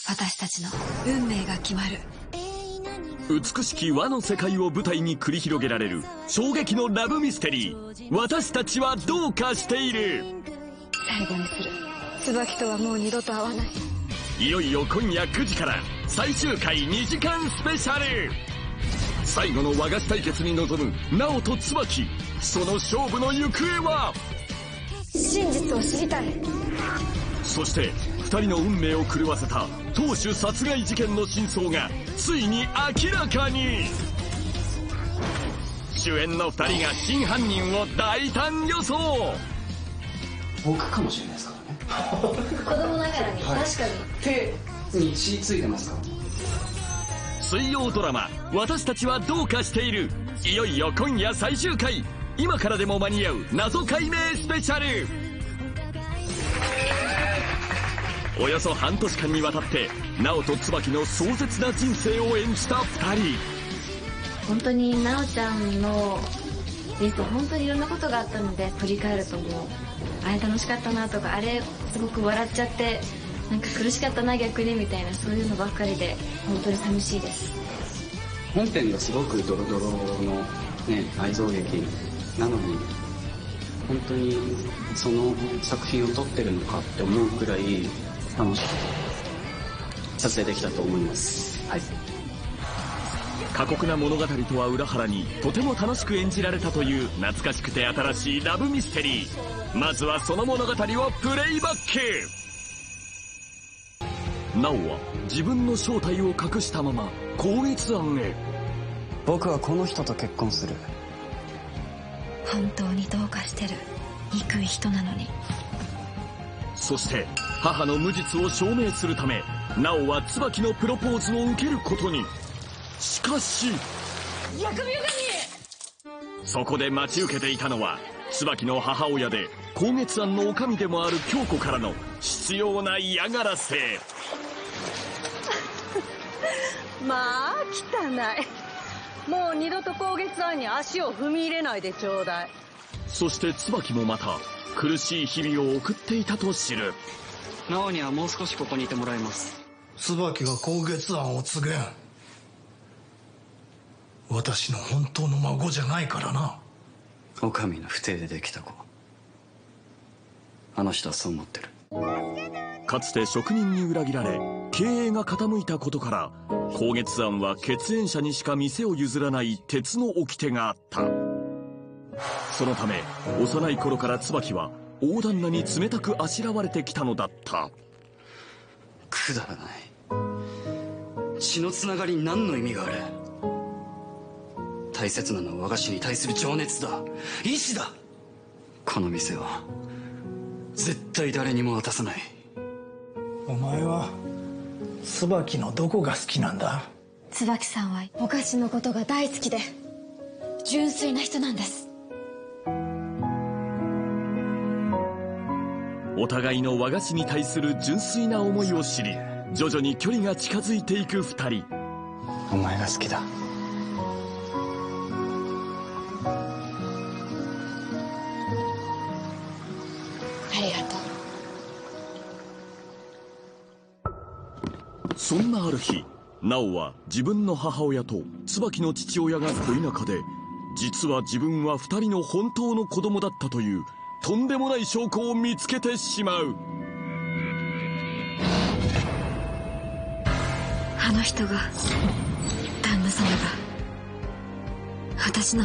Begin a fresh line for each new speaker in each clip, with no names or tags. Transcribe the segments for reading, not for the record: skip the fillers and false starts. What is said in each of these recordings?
私たちの運命が決まる。
美しき和の世界を舞台に繰り広げられる衝撃のラブミステリー、私たちはどうかしている。
最後にする。椿とはもう二度と会わない。
いよいよ今夜9時から最終回2時間スペシャル。最後の和菓子対決に臨む直人椿、その勝負の行方は。
真実を知りたい。
そして2人の運命を狂わせた当主殺害事件の真相がついに明らかに。主演の2人が真犯人を大胆予想。
僕かもしれないですからね。
子供ながらに、はい、確かに
手に血ついてますか。
水曜ドラマ「私たちはどうかしている」、いよいよ今夜最終回。今からでも間に合う謎解明スペシャル。およそ半年間にわたって直人椿の壮絶な人生を演じた2人。
本当に直ちゃんの人生本当にいろんなことがあったので、振り返るともうあれ楽しかったなとか、あれすごく笑っちゃってなんか苦しかったな逆にみたいな、そういうのばっかりで本当に寂しいです。
本編がすごくドロドロのね愛憎劇なのに、本当にその作品を撮ってるのかって思うくらい楽しく撮影できたと思います。はい。
過酷な物語とは裏腹にとても楽しく演じられたという懐かしくて新しいラブミステリー。まずはその物語をプレイバック。直は自分の正体を隠したまま高月庵へ。
僕はこの人と結婚する。
本当にどうかしてる憎い人なのに。
そして母の無実を証明するため直は椿のプロポーズを受けることに。しかしそこで待ち受けていたのは椿の母親で高月庵の女将でもある京子からの執拗な嫌がらせ。
まあ汚い。もう二度と高月庵に足を踏み入れないでちょうだい。
そして椿もまた苦しい日々を送っていたと知る。
直にはもう少しここにいてもらいます。
椿が高月庵を告げん。私の本当の孫じゃないからな。
女将の不貞でできた子。あの人はそう思ってる。
かつて職人に裏切られ経営が傾いたことから高月庵は血縁者にしか店を譲らない鉄の掟があった。そのため幼い頃から椿は大旦那に冷たくあしらわれてきたのだった。
くだらない。血のつながりに何の意味がある。大切なのは和菓子に対する情熱だ、意志だ。この店は絶対誰にも渡さない。
お前は椿のどこが好きなんだ。
椿さんはお菓子のことが大好きで純粋な人なんです。
お互いの和菓子に対する純粋な思いを知り徐々に距離が近づいていく2人。
お前が好きだ。
ありがとう。
そんなある日直は自分の母親と椿の父親が恋仲で実は自分は2人の本当の子供だったというとんでもない証拠を見つけてしまう。
あの人が旦那様が私の。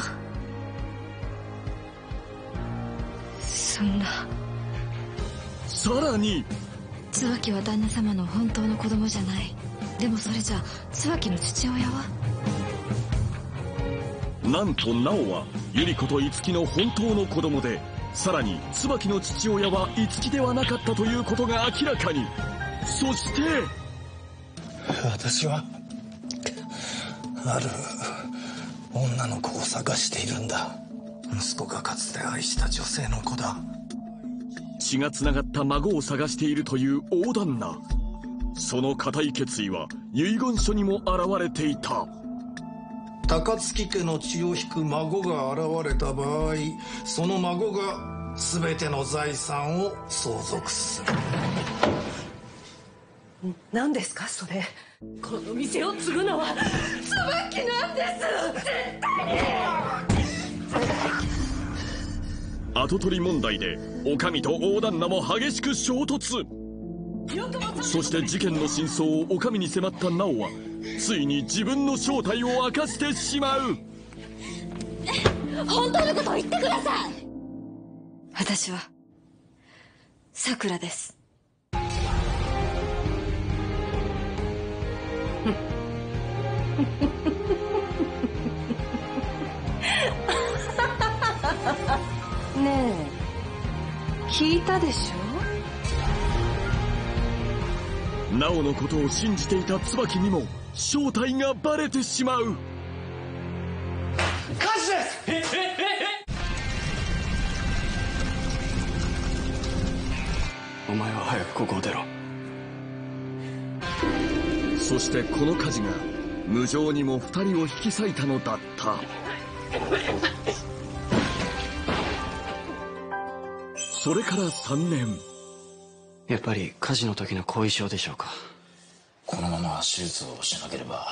そんな。
さらに
椿は旦那様の本当の子供じゃない。でもそれじゃ椿の父親は。
なんと直は百合子と樹の本当の子供で、さらに椿の父親は樹ではなかったということが明らかに。そして
私はある女の子を探しているんだ。息子がかつて愛した女性の子だ。
血がつながった孫を探しているという大旦那。その固い決意は遺言書にも現れていた。
高槻家の血を引く孫が現れた場合、その孫が全ての財産を相続する。
何ですかそれ。この店を継ぐのは椿なんです。絶対に。
跡取り問題で女将と大旦那も激しく衝突。そして事件の真相を女将に迫った直央はついに自分の正体を明かしてしまう。
本当のことを言ってください。私はさくらです。
ねえ、聞いたでし
ょ。直のことを信じていた椿にも正体がバレてしまう。
火事です。
お前は早くここを出ろ。
そしてこの火事が無情にも二人を引き裂いたのだった。それから3年。
やっぱり火事の時の後遺症でしょうか。
このまま手術をしなければ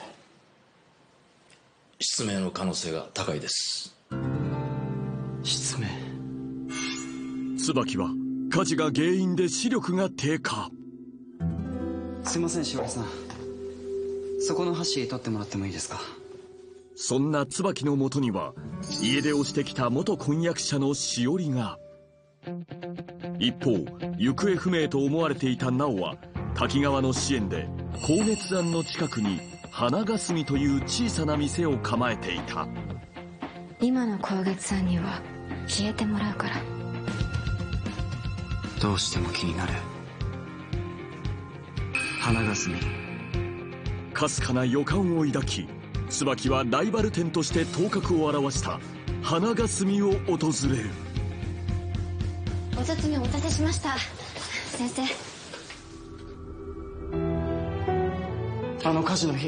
失明の可能性が高いです。
失明。
椿は火事が原因で視力が低下。
すいません、しおりさん、そこの箸取ってもらってもいいですか。
そんな椿のもとには家出をしてきた元婚約者のしおりが。一方行方不明と思われていた直は滝川の支援で高月庵の近くに花霞という小さな店を構えていた。
今の高月さんには消えてもらうから。
どうしても気になる。花霞。
かすかな予感を抱き椿はライバル店として頭角を現した花霞を訪れる。
お包みお待たせしました。先生。
あの火事の日、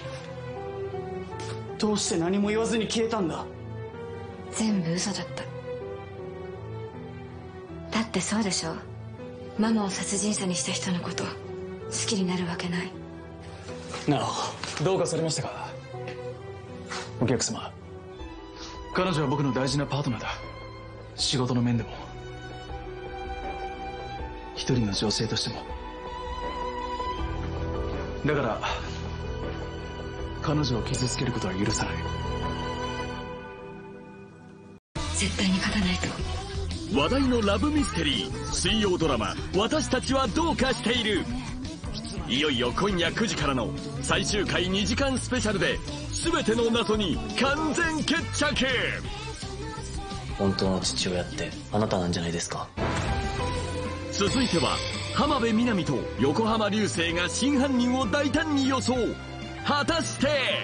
どうして何も言わずに消えたんだ。
全部嘘だった。だってそうでしょ。ママを殺人者にした人のこと好きになるわけない。
なお、どうかされましたか。お客様、彼女は僕の大事なパートナーだ。仕事の面でも一人の女性としても。だから彼女を傷つけることは許さない。
絶対に勝たないと。
話題のラブミステリー水曜ドラマ「私たちはどうかしている」。いよいよ今夜9時からの最終回2時間スペシャルで全ての謎に完全決着。
本当の父親ってあなたなんじゃないですか。
続いては浜辺美波と横浜流星が真犯人を大胆に予想。果たして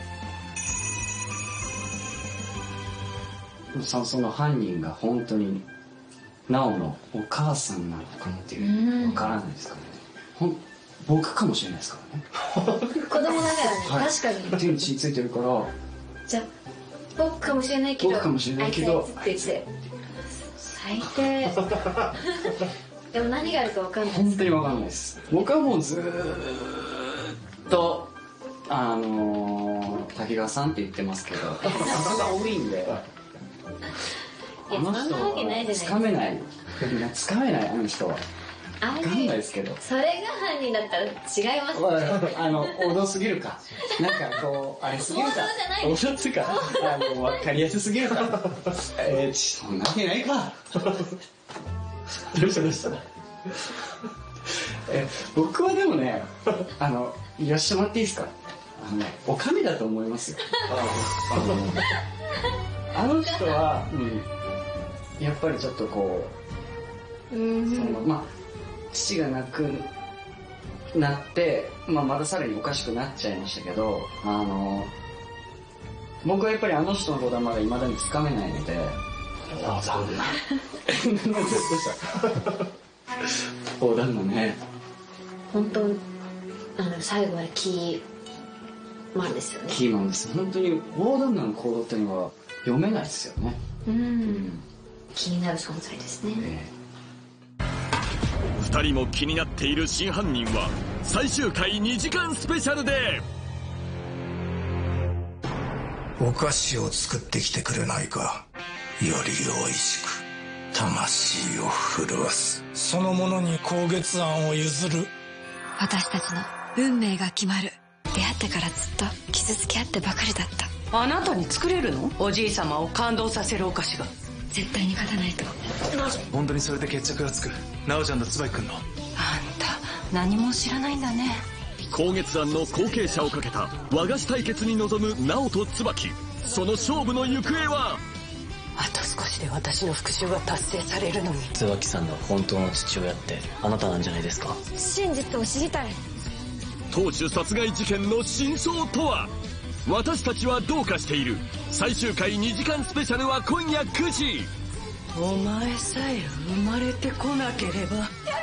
その犯人が本当に直のお母さんなのかっていうわからないですからね。僕かもしれないですからね。
子供ながらね、
はい、
確かに
手に血ついてるから。
じゃあ僕かもしれないけど、
僕かもしれないけど
あいつって言って最低。でも何があるか分かんないです。
本当に分かんないです。僕はもうずーっと滝川さんって言ってますけど、さすが多いんで。
いや、そんなわけないじゃないですか。
つかめない。つかめない、あの人は。
あれ、
分かんないですけど。
それが犯人だったら違います。
王道すぎるか。なんかこう、あれすぎるか。
王道じゃない。
王道っていうか、分かりやすすぎるか。そんなわけないか。どうした僕はでもね、言わしてもらっていいですか。おかみだと思いますよ。あの人は、やっぱりちょっとこう、父が亡くなって、またさらにおかしくなっちゃいましたけど、僕はやっぱりあの人のことはまだ未だにつかめないので。
ああ、そう
どうした大旦那ね。
本当最後はキーマンですよね。
キーマンです。本当に大旦那の行動っていうのは読めないですよね。
気になる存在ですね。
二 2人も気になっている真犯人は最終回2時間スペシャルで。
お菓子を作ってきてくれないか。より美味しく魂を震わす、そのものに高月庵を譲る。
私たちの運命が決まる。出会ってからずっと傷つけ合ってばかりだった。
あなたに作れるの？おじい様を感動させるお菓子が。
絶対に勝たないと。
本当にそれで決着がつく？直ちゃんと椿君の。
あんた何も知らないんだね。
高月庵の後継者をかけた和菓子対決に臨む直と椿。その勝負の行方は？
あと少しで私の復讐が達成されるのに。
椿さんの本当の父親ってあなたなんじゃないですか？
真実を知りたい。
当主殺害事件の真相とは？私たちはどうかしている最終回2時間スペシャルは今夜9時。
お前さえ生まれてこなければ。